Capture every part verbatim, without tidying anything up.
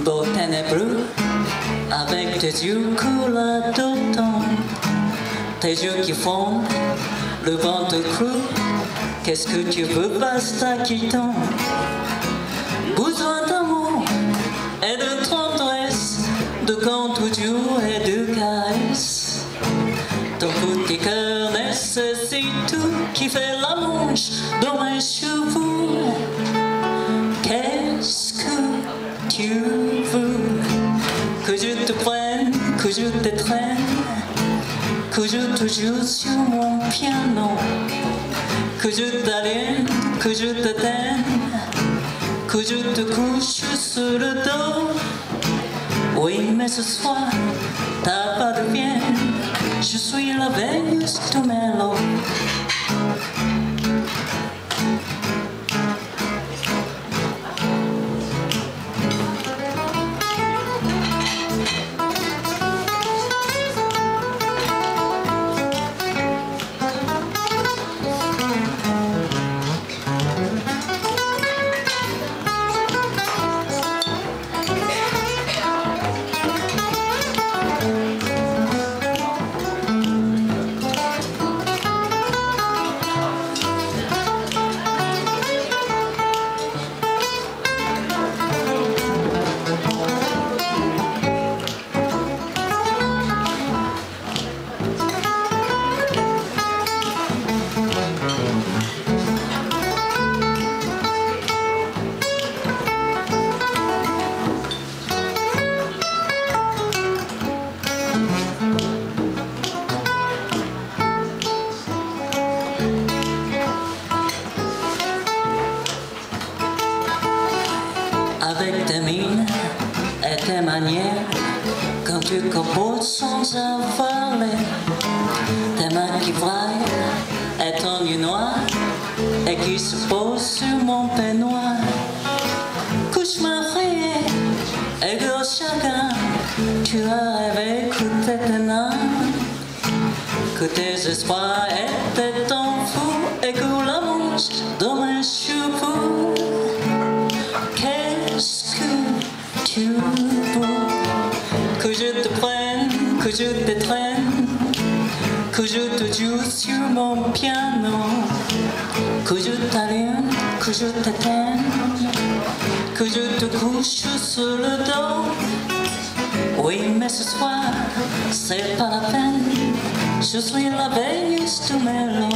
beau ténébreux, avec tes yeux couleur d'automne, tes yeux qui font le ventre creux. Qu'est-ce que tu veux, basta qui tombe? Besoin d'amour et de tendresse, de contours et de caresses. Ton petit cœur nécessite tout qui fait la manche dans mes cheveux. Qu'est-ce que tu veux? Que je te prenne, que je te traîne, que je te joue sur mon piano, que je t'aliène, que je te t'aime, que je te couche sur le dos. Oui, mais ce soir, t'as pas de bien, je suis la Vénus de Milo. Avec tes mines et tes manières, quand tu composes sans avoir l'air, tes mains qui braillent et ton nu noir, et qui se pose sur mon peignoir. Couche-moi rayé, égaux chacun, tu as rêvé que t'étais âme, que tes espoirs étaient en fou, et que la manche dans mes cheveux. Qu'est-ce que tu veux? Que je te prenne, que je te traîne, que je te joue sur mon piano, que je t'aliène, que je t'éteigne, que je te couche sur le dos. Oui, mais ce soir, c'est pas la peine, je suis la Vénus de Milo.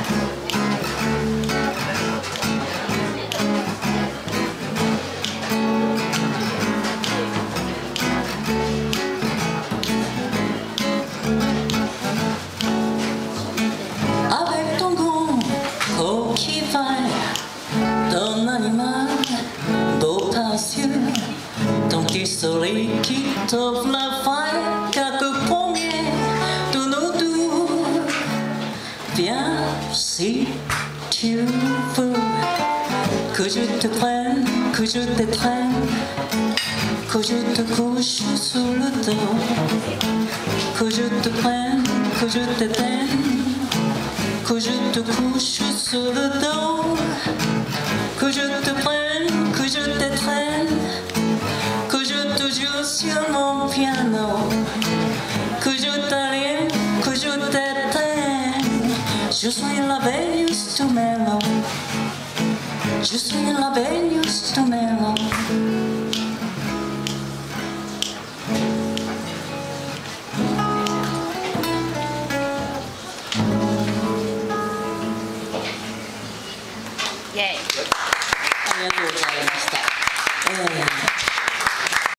Ton animal, beau passion, ton petit soleil qui t'offre la faille, quelques pommiers de nos doux. Viens si tu veux, que je te prenne, que je te traîne, que je te couche sur le dos, que je te prenne, que je t'éteigne, que je te couche sur le dos, que je te prenne, que je te traîne, que je te joue sur mon piano, que je t'aliène, que je t'éteigne. Je suis la Vénus de Milo, je suis la Vénus de Milo. Yay. ありがとうございました。えー